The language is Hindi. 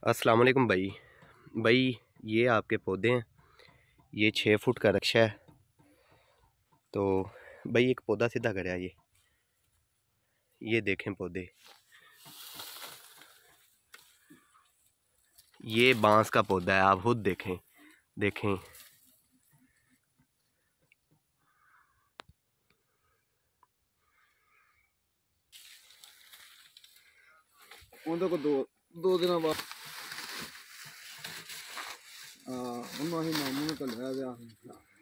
अस्सलाम वालेकुम भाई। भाई ये आपके पौधे हैं, ये 6 फुट का रक्षा है। तो भाई एक पौधा सीधा करा है ये देखें पौधे, ये बांस का पौधा है, आप खुद देखें देखें। उनको दो दिन बाद उन्होंने मामू ने कल